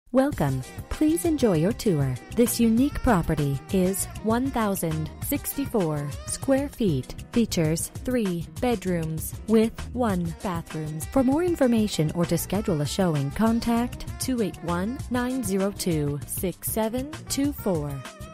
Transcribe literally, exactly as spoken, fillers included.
Welcome. Please enjoy your tour. This unique property is one thousand sixty-four square feet. Features three bedrooms with one bathroom. For more information or to schedule a showing, contact two eight one, nine zero two, six seven two four.